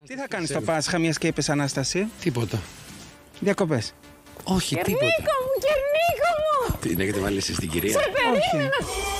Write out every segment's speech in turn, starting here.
Τι θα κάνεις στο Πάσχα, μιας και είπες Ανάσταση? Τίποτα. Διακοπές? Όχι, τίποτα. Κερνίκο μου, Κερνίκο μου! Τι έχετε βάλει εσείς στην κυρία? Σε περίμενα!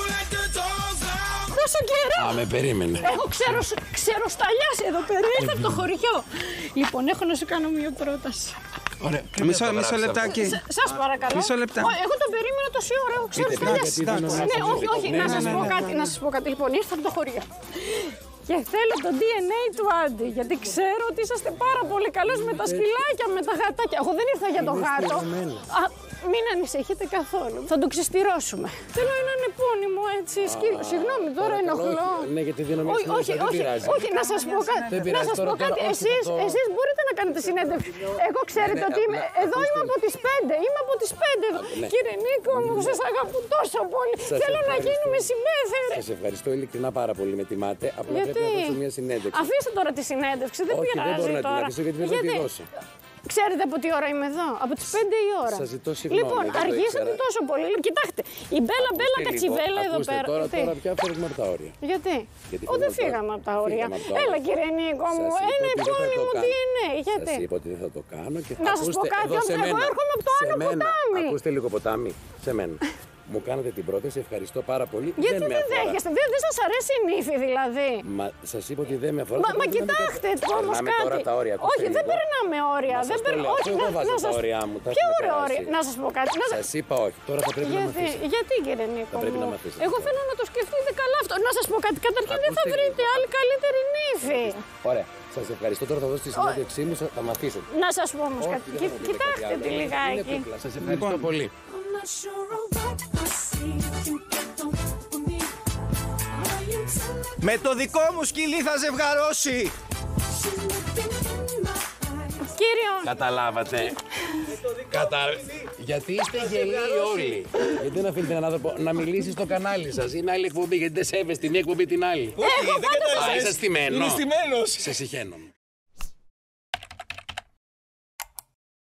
Τόσο καιρό! Α, με περίμενε. Έχω ξεροσταλιάσει εδώ πέρα, ήρθα από το χωριό. Λοιπόν, έχω να σου κάνω μια πρόταση. Ωραία. Μισό λεπτάκι. Σας παρακαλώ. Μισό λεπτά. Εγώ τον περίμενα τόση ώρα, έχω ξεροσταλιάσει. Ναι, όχι, να σας πω κάτι. Λοιπόν, ήρθα από το χωριό. Και θέλω το DNA του Άντι, γιατί ξέρω ότι είσαστε πάρα πολύ καλός με τα σκυλάκια, με τα γατάκια. Εγώ δεν ήρθα για το γάτο. Μην ανησυχείτε καθόλου. Θα το ξεστηρώσουμε. Θέλω έναν επώνυμο έτσι σκύλο. Συγγνώμη, τώρα ενοχλώ. Ναι, γιατί δεν νομίζω όχι, να σας πω κάτι. Να σας πω κάτι. Εσείς μπορείτε να κάνετε συνέντευξη. Εγώ ξέρετε ότι είμαι. Εδώ είμαι από τις 5. Είμαι από τις 5. Κύριε Νίκο μου, σας αγαπώ τόσο πολύ. Θέλω να γίνουμε συμπέθεροι. Σας ευχαριστώ ειλικρινά πάρα πολύ. Με τιμάτε. Απλά πρέπει να δώσω μια συνέντευξη. Αφήστε τώρα τη συνέντευξη. Δεν πειράζει. Όχι, δεν μπορώ να την αφήσω γιατί δεν θα τη δώσω. Ξέρετε από τι ώρα είμαι εδώ? Από τις 5 η ώρα. Σας ζητώ συγγνώμη. Λοιπόν, αργήσατε τόσο πολύ. Κοιτάξτε, η Μπέλα Κατσιβέλα εδώ πέρα. Τώρα πια φεύγουμε από τα όρια. Γιατί? Δεν φύγαμε από τα όρια. Έλα κύριε Νίκο μου, ένα επώνυμο DNA. Γιατί? Σας είπα ότι δεν θα το κάνω και θα να σας πω κάτι, εγώ έρχομαι από το άλλο ποτάμι. Ακούστε λίγο ποτάμι, σε μένα. Μου κάνετε την πρόταση, ευχαριστώ πάρα πολύ. Γιατί δεν δέχεστε, δεν σας αρέσει η νύφη δηλαδή? Μα σας είπα ότι δεν με αφορά. Μα κοιτάξτε όμως κάτι. Τώρα τα όρια. Όχι, δεν περνάμε όρια. Όχι, δεν βάζω τα όρια μου. Ποια όρια? Να σας πω κάτι. Σας είπα όχι. Τώρα θα πρέπει να με αφήσετε. Γιατί κύριε Νίκο? Πρέπει να με αφήσετε. Εγώ θέλω να το σκεφτείτε καλά αυτό. Να σας πω κάτι. Καταρχήν δεν θα βρείτε άλλη καλύτερη νύφη. Ωραία. Σας ευχαριστώ. Τώρα θα δώσω τη συνέντευξή μου. Θα με αφήσετε. Να σας πω όμως κάτι. Κοιτάξτε τη λιγάκι. Σας ευχαριστώ πολύ. Με το δικό μου σκυλί θα ζευγαρώσει! Κύριο! Καταλάβατε. Γιατί είστε γελοί όλοι. Γιατί δεν αφήνετε έναν άνθρωπο να μιλήσει στο κανάλι σας? Είναι άλλη εκπομπή, γιατί δεν σέβεστε την εκπομπή την άλλη. Όχι, δεν κατάλαβες. Είσαι στημένος. Είναι στημένος. Σε συχαίνομαι.